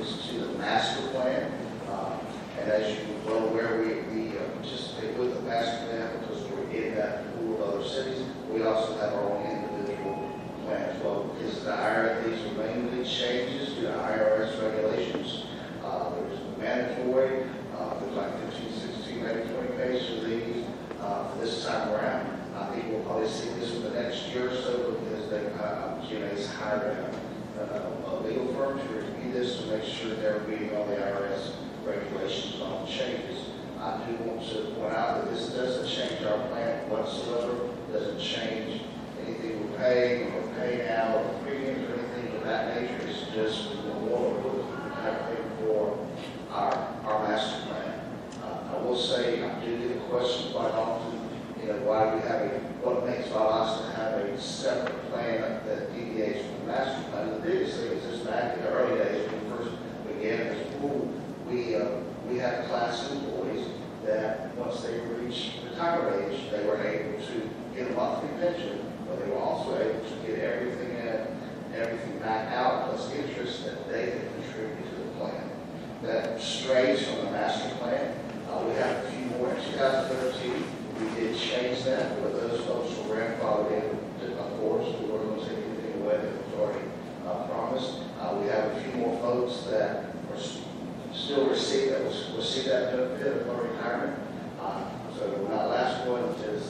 changes to the master plan. And as you are well aware, we participate with the master plan because we're in that pool of other cities. We also have our own individual plan as well. Because these are mainly changes to the IRS regulations. There's mandatory, there's like 15, 16, maybe 20 pages of these for this time around. I think we'll probably see this for the next year or so because GMEBS hired a legal firm to review this to make sure they're reading all the IRS regulations and all the changes. I do want to point out that this doesn't change our plan whatsoever. It doesn't change anything we're paying or pay now or premiums or anything of that nature. It's just more for our master plan. I will say I do get a question quite often, why we have what makes Valdosta have a separate plan that deviates from the master plan. The biggest thing is just back in the early days when we first began this pool, we had class employees that once they reached retirement age, they were able to get a monthly pension, but they were also able to get everything back out plus interest that they could contribute to the plan. That strays from the master plan. We have a few more in 2013. We did change that, but those folks were grandfathered in, of course. We weren't going to take anything away that was already promised. We have a few more folks that are still receive that benefit of retirement. So our last one is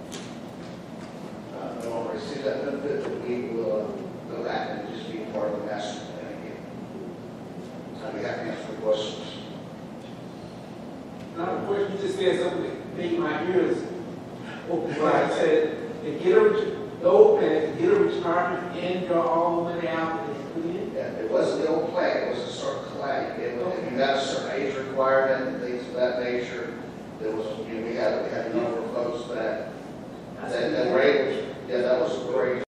no longer receive that benefit, but we will go back and just be part of the master plan again. I'd be happy to answer the questions. Now, the question you just said something that made my ears open. I said, to get a retirement and draw all the money out that they put in? Yeah, it wasn't the old plan, it was a certain plan. If you got a certain age requirement and things of that nature, there was, we had a number of folks that were able to, that was a great